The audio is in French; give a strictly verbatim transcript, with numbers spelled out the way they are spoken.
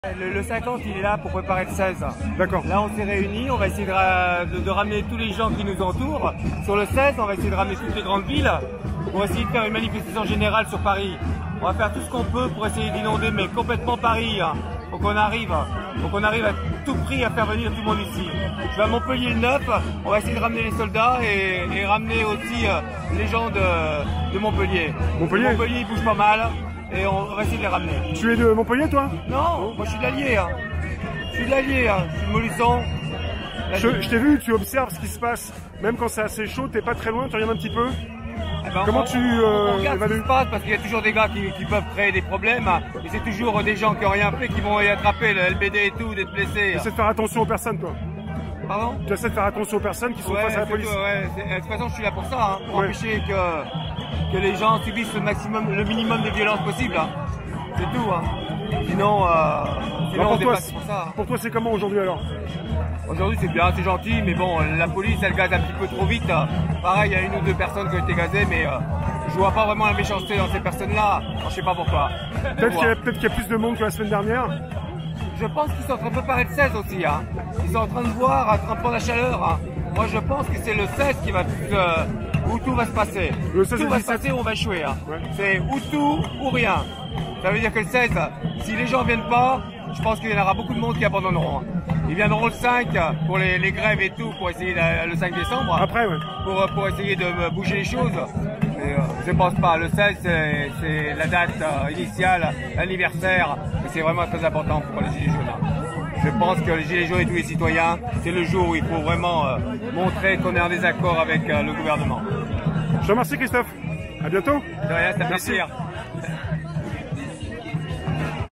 Le, le cinquante, il est là pour préparer le seize. D'accord. Là, on s'est réunis, on va essayer de, ra de, de ramener tous les gens qui nous entourent. Sur le seize, on va essayer de ramener toutes les grandes villes pour essayer de faire une manifestation générale sur Paris. On va faire tout ce qu'on peut pour essayer d'inonder, mais complètement Paris. Hein. Faut qu'on arrive, faut qu'on arrive à tout prix à faire venir tout le monde ici. Je vais à Montpellier le neuf, on va essayer de ramener les soldats et, et ramener aussi euh, les gens de, de Montpellier. Montpellier. Montpellier, ils bougent pas mal. Et on va essayer de les ramener. Tu es de Montpellier, toi? Non, moi je suis de l'Allier. Hein. Je suis de l'Allier, hein. Je suis de Molisson. Je, je t'ai vu, tu observes ce qui se passe. Même quand c'est assez chaud, t'es pas très loin, tu regardes un petit peu. Eh ben, Comment on, tu euh, on regarde évalues? ce qui se passe parce qu'il y a toujours des gars qui, qui peuvent créer des problèmes. Et c'est toujours des gens qui n'ont rien fait qui vont y attraper le L B D et tout, d'être blessés. Tu essaies de faire attention aux personnes, toi. Pardon? Tu essaies de faire attention aux personnes qui sont ouais, face à la police. Tout, ouais. De toute façon, je suis là pour ça, hein, pour ouais. empêcher que, que les gens subissent le maximum, le minimum de violence possible. Hein. C'est tout. Hein. Sinon, euh, sinon pour, on toi, dépasse pour ça. Hein. Pour toi, c'est comment aujourd'hui alors? Aujourd'hui, c'est bien, c'est gentil, mais bon, la police, elle gaze un petit peu trop vite. Pareil, il y a une ou deux personnes qui ont été gazées, mais euh, je vois pas vraiment la méchanceté dans ces personnes-là. Je sais pas pourquoi. Peut-être qu'il y, peut qu'il y a plus de monde que la semaine dernière. Je pense qu'ils sont en train de préparer le seize aussi. Hein. Ils sont en train de voir, en train de prendre la chaleur. Hein. Moi, je pense que c'est le seize qui va, euh, où tout va se passer. Le seize tout va se passer, on va échouer. Hein. Ouais. C'est ou tout ou rien. Ça veut dire que le seize, si les gens viennent pas, je pense qu'il y en aura beaucoup de monde qui abandonneront. Ils viendront le cinq pour les, les grèves et tout, pour essayer la, le cinq décembre. Après, ouais. Pour, pour essayer de bouger les choses. Et, euh, je pense pas. Le seize, c'est la date euh, initiale, l'anniversaire. Et c'est vraiment très important pour les Gilets jaunes. Je pense que les Gilets jaunes et tous les citoyens, c'est le jour où il faut vraiment euh, montrer qu'on est en désaccord avec euh, le gouvernement. Je te remercie, Christophe. À bientôt. De rien, c'est un plaisir.